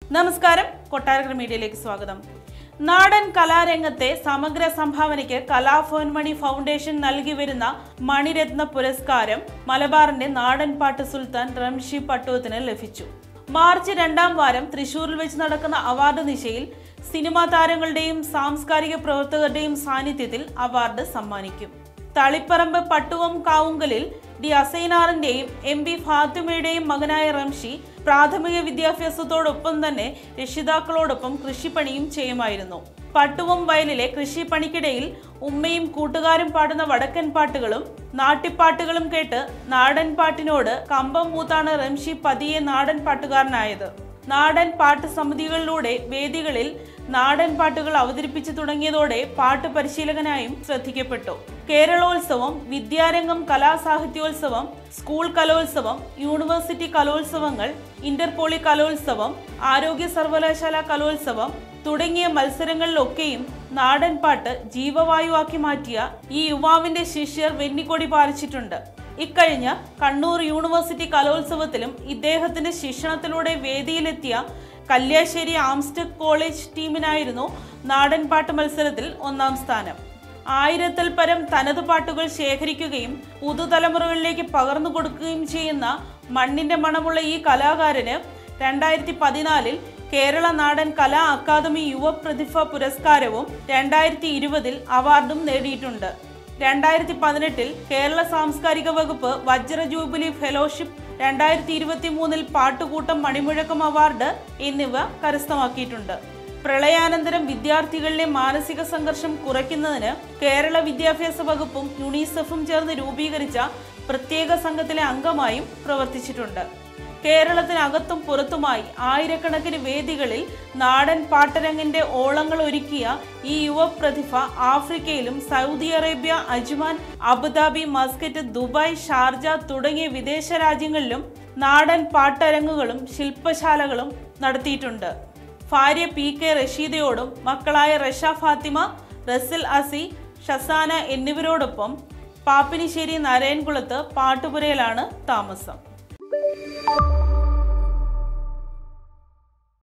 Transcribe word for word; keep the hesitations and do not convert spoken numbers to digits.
നമസ്കാരം, കൊട്ടാരക്കര മീഡിയയിലേക്ക് സ്വാഗതം. നാടൻ കലാരംഗത്തെ സമഗ്ര സംഭാവനയ്ക്ക് കലാഭവൻമണി ഫൗണ്ടേഷൻ നൽകി വരുന്ന മണിരത്ന പുരസ്കാരം മലബാറിന്റെ നാടൻ പാട്ട് സുൽത്താൻ റംഷി പട്ടുവത്തിന് ലഭിച്ചു. മാർച്ച് രണ്ടാം വാരം തൃശൂരിൽ വെച്ച് നടക്കുന്ന അവാർഡ് നിശയിൽ സിനിമാ താരങ്ങളുടെയും സാംസ്കാരിക പ്രവർത്തകരുടെയും സാന്നിധ്യത്തിൽ അവാർഡ് സമ്മാനിക്കും. തളിപ്പറമ്പ് പട്ടുവം കാവുങ്കലിൽ ഡി അസൈനാറിന്റെയും എം പി ഫാത്തിമയുടെയും മകനായ റംഷി പ്രാഥമിക വിദ്യാഭ്യാസത്തോടൊപ്പം തന്നെ രക്ഷിതാക്കളോടൊപ്പം കൃഷിപ്പണിയും ചെയ്യുമായിരുന്നു. പട്ടുവം വയലിലെ കൃഷിപ്പണിക്കിടയിൽ ഉമ്മയും കൂട്ടുകാരും പാടുന്ന വടക്കൻ പാട്ടുകളും നാട്ടിപ്പാട്ടുകളും കേട്ട് നാടൻ പാട്ടിനോട് കമ്പം മൂത്താണ് റംഷി പതിയെ നാടൻ പാട്ടുകാരനായത്. നാടൻ പാട്ട് സമിതികളിലൂടെ വേദികളിൽ നാടൻ പാട്ടുകൾ അവതരിപ്പിച്ചു തുടങ്ങിയതോടെ പാട്ട് പരിശീലകനായും ശ്രദ്ധിക്കപ്പെട്ടു. കേരളോത്സവം, വിദ്യാരംഗം കലാസാഹിത്യോത്സവം, സ്കൂൾ കലോത്സവം, യൂണിവേഴ്സിറ്റി കലോത്സവങ്ങൾ, ഇന്റർപോളി കലോത്സവം, ആരോഗ്യ സർവകലാശാല കലോത്സവം തുടങ്ങിയ മത്സരങ്ങളിലൊക്കെയും നാടൻ പാട്ട് ജീവവായുവാക്കി മാറ്റിയ ഈ യുവാവിന്റെ ശിഷ്യർ വെന്നിക്കൊടി പാലിച്ചിട്ടുണ്ട്. ഇക്കഴിഞ്ഞ കണ്ണൂർ യൂണിവേഴ്സിറ്റി കലോത്സവത്തിലും ഇദ്ദേഹത്തിന്റെ ശിക്ഷണത്തിലൂടെ വേദിയിലെത്തിയ കല്യാശ്ശേരി ആംസ്റ്റർ കോളേജ് ടീമിനായിരുന്നു നാടൻ പാട്ട് മത്സരത്തിൽ ഒന്നാം സ്ഥാനം. ആയിരത്തിൽ പരം തനത് പാട്ടുകൾ ശേഖരിക്കുകയും പുതുതലമുറകളിലേക്ക് പകർന്നു കൊടുക്കുകയും ചെയ്യുന്ന മണ്ണിന്റെ മണമുള്ള ഈ കലാകാരന് രണ്ടായിരത്തി പതിനാലിൽ കേരള നാടൻ കലാ അക്കാദമി യുവ പ്രതിഭ പുരസ്കാരവും രണ്ടായിരത്തി ഇരുപതിൽ അവാർഡും നേടിയിട്ടുണ്ട്. രണ്ടായിരത്തി പതിനെട്ടിൽ കേരള സാംസ്കാരിക വകുപ്പ് വജ്ര ജൂബിലി ഫെലോഷിപ്പ്, രണ്ടായിരത്തി ഇരുപത്തി മൂന്നിൽ പാട്ടുകൂട്ടം മണിമുഴക്കം അവാർഡ് എന്നിവ കരസ്ഥമാക്കിയിട്ടുണ്ട്. പ്രളയാനന്തരം വിദ്യാർത്ഥികളിലെ മാനസിക സംഘർഷം കുറയ്ക്കുന്നതിന് കേരള വിദ്യാഭ്യാസ വകുപ്പും യുണിസെഫും ചേർന്ന് രൂപീകരിച്ച പ്രത്യേക സംഘത്തിലെ അംഗമായും പ്രവർത്തിച്ചിട്ടുണ്ട്. കേരളത്തിനകത്തും പുറത്തുമായി ആയിരക്കണക്കിന് വേദികളിൽ നാടൻ പാട്ടരങ്ങിന്റെ ഓളങ്ങൾ ഒരുക്കിയ ഈ യുവ പ്രതിഭ ആഫ്രിക്കയിലും Saudi Arabia, Ajman, Abu Dhabi, Muscat, Dubai, Sharjah തുടങ്ങിയ വിദേശ രാജ്യങ്ങളിലും നാടൻ പാട്ടരങ്ങുകളും ശില്പശാലകളും നടത്തിയിട്ടുണ്ട്. ഭാര്യ പി കെ റഷീദയോടും മക്കളായ റഷ ഫാത്തിമ, റസിൽ അസി, ഷസാന എന്നിവരോടൊപ്പം പാപ്പിനിശ്ശേരി നാരായൺകുളത്ത് പാട്ടുപുരയിലാണ് താമസം.